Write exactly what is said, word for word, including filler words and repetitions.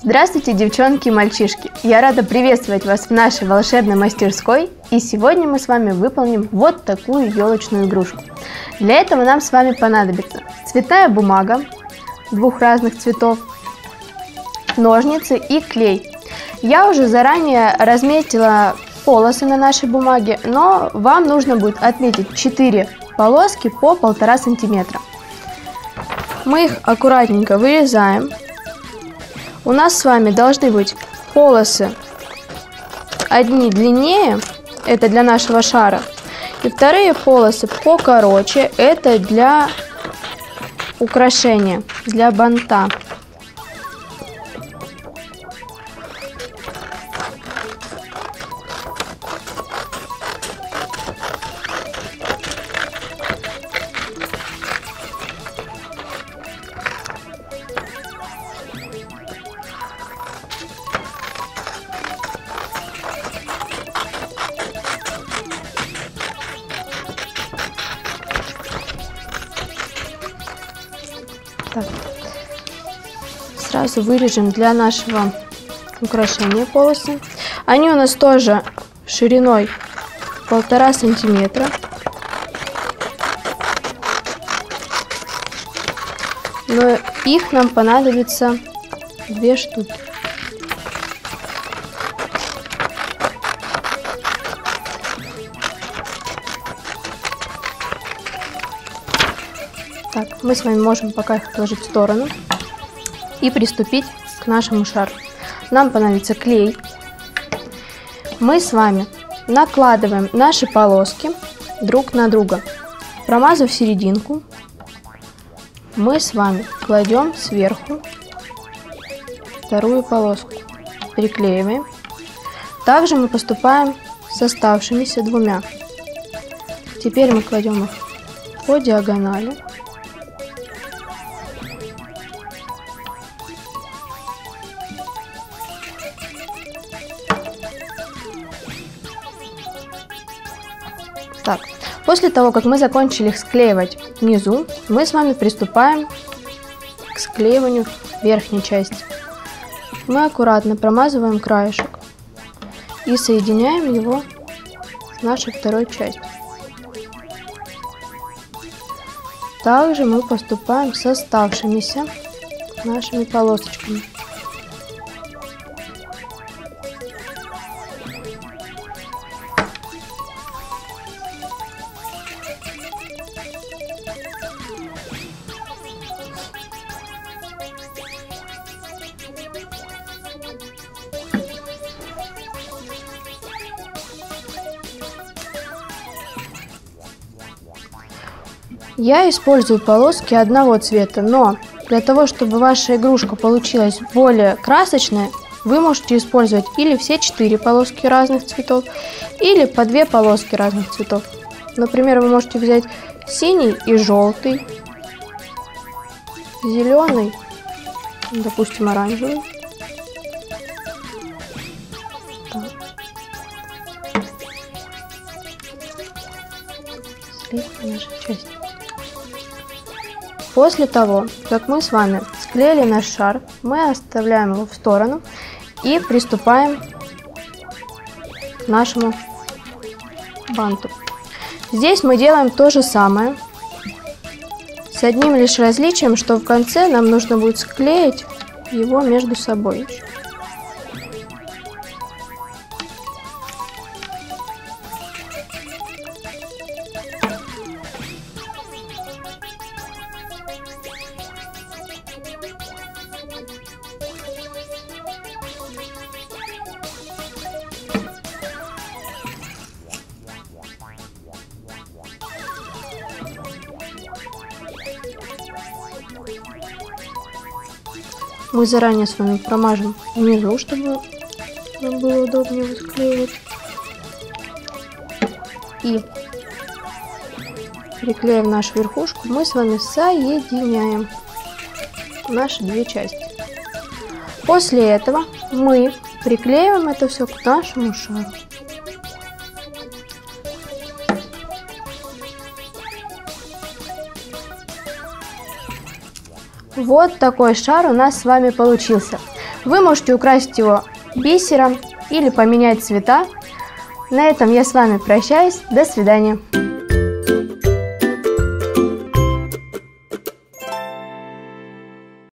Здравствуйте, девчонки и мальчишки! Я рада приветствовать вас в нашей волшебной мастерской, и сегодня мы с вами выполним вот такую елочную игрушку. Для этого нам с вами понадобится цветная бумага двух разных цветов, ножницы и клей. Я уже заранее разметила полосы на нашей бумаге, но вам нужно будет отметить четыре полоски по полтора сантиметра. Мы их аккуратненько вырезаем. У нас с вами должны быть полосы одни длиннее, это для нашего шара, и вторые полосы покороче, это для украшения, для банта. Так. Сразу вырежем для нашего украшения полосы. Они у нас тоже шириной полтора сантиметра. Но их нам понадобится две штуки. Так, мы с вами можем пока их отложить в сторону и приступить к нашему шару. Нам понадобится клей. Мы с вами накладываем наши полоски друг на друга. Промазав серединку, мы с вами кладем сверху вторую полоску, приклеиваем. Также мы поступаем с оставшимися двумя. Теперь мы кладем их по диагонали. Так, после того, как мы закончили их склеивать внизу, мы с вами приступаем к склеиванию верхней части. Мы аккуратно промазываем краешек и соединяем его с нашей второй частью. Также мы поступаем с оставшимися нашими полосочками. Я использую полоски одного цвета, но для того, чтобы ваша игрушка получилась более красочная, вы можете использовать или все четыре полоски разных цветов, или по две полоски разных цветов. Например, вы можете взять синий и желтый, зеленый, допустим, оранжевый. Сливка наша часть. После того, как мы с вами склеили наш шар, мы оставляем его в сторону и приступаем к нашему банту. Здесь мы делаем то же самое, с одним лишь различием, что в конце нам нужно будет склеить его между собой. Мы заранее с вами промажем внизу, чтобы нам было удобнее его склеивать. И приклеив нашу верхушку, мы с вами соединяем наши две части. После этого мы приклеиваем это все к нашему шару. Вот такой шар у нас с вами получился. Вы можете украсить его бисером или поменять цвета. На этом я с вами прощаюсь. До свидания.